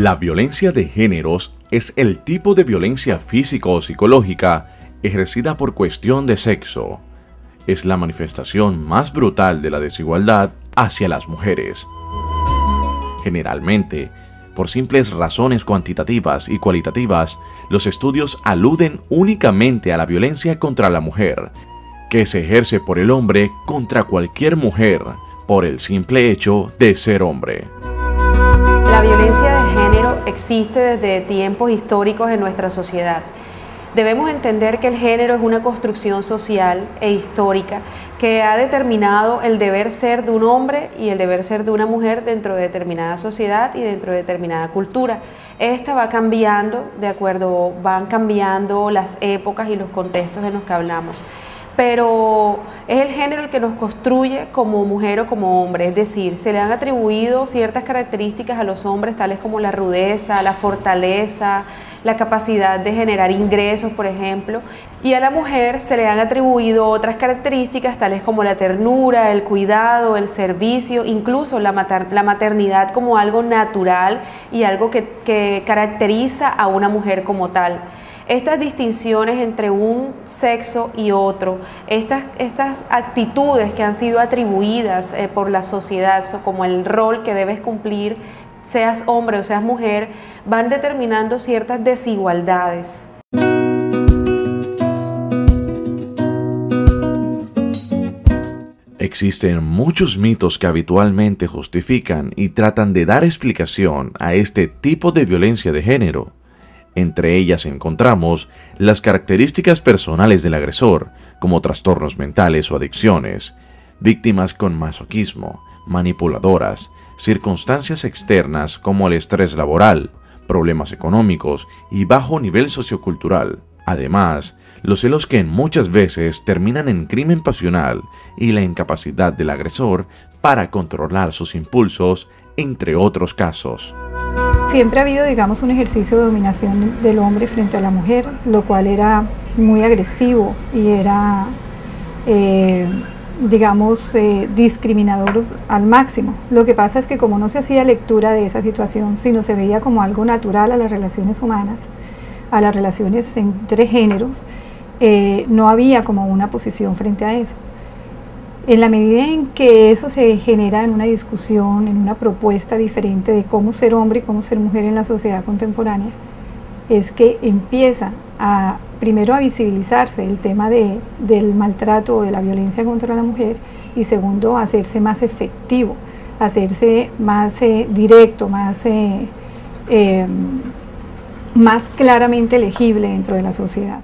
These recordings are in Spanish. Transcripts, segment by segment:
La violencia de géneros es el tipo de violencia física o psicológica ejercida por cuestión de sexo. Es la manifestación más brutal de la desigualdad hacia las mujeres. Generalmente, por simples razones cuantitativas y cualitativas, los estudios aluden únicamente a la violencia contra la mujer, que se ejerce por el hombre contra cualquier mujer, por el simple hecho de ser hombre. La violencia de género existe desde tiempos históricos en nuestra sociedad. Debemos entender que el género es una construcción social e histórica que ha determinado el deber ser de un hombre y el deber ser de una mujer dentro de determinada sociedad y dentro de determinada cultura. Esta va cambiando van cambiando las épocas y los contextos en los que hablamos. Pero es el género el que nos construye como mujer o como hombre, es decir, se le han atribuido ciertas características a los hombres, tales como la rudeza, la fortaleza, la capacidad de generar ingresos, por ejemplo, y a la mujer se le han atribuido otras características, tales como la ternura, el cuidado, el servicio, incluso la maternidad como algo natural y algo que caracteriza a una mujer como tal. Estas distinciones entre un sexo y otro, estas actitudes que han sido atribuidas por la sociedad, como el rol que debes cumplir, seas hombre o seas mujer, van determinando ciertas desigualdades. Existen muchos mitos que habitualmente justifican y tratan de dar explicación a este tipo de violencia de género. Entre ellas encontramos las características personales del agresor, como trastornos mentales o adicciones, víctimas con masoquismo, manipuladoras, circunstancias externas como el estrés laboral, problemas económicos y bajo nivel sociocultural. Además, los celos que muchas veces terminan en crimen pasional y la incapacidad del agresor para controlar sus impulsos, entre otros casos. Siempre ha habido, digamos, un ejercicio de dominación del hombre frente a la mujer, lo cual era muy agresivo y era, discriminador al máximo. Lo que pasa es que como no se hacía lectura de esa situación, sino se veía como algo natural a las relaciones humanas, a las relaciones entre géneros, no había como una posición frente a eso. En la medida en que eso se genera en una discusión, en una propuesta diferente de cómo ser hombre y cómo ser mujer en la sociedad contemporánea, es que empieza primero a visibilizarse el tema del maltrato o de la violencia contra la mujer, y segundo, a hacerse más efectivo, a hacerse más directo, más claramente legible dentro de la sociedad.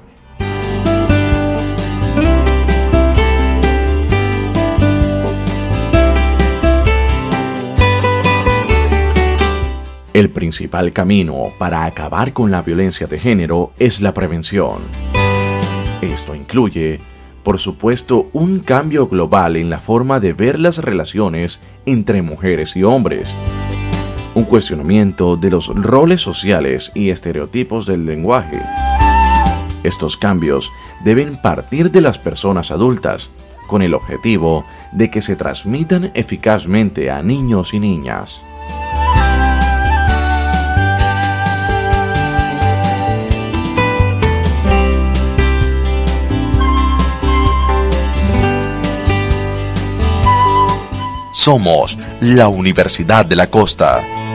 El principal camino para acabar con la violencia de género es la prevención. Esto incluye, por supuesto, un cambio global en la forma de ver las relaciones entre mujeres y hombres, un cuestionamiento de los roles sociales y estereotipos del lenguaje. Estos cambios deben partir de las personas adultas, con el objetivo de que se transmitan eficazmente a niños y niñas. Somos la Universidad de la Costa.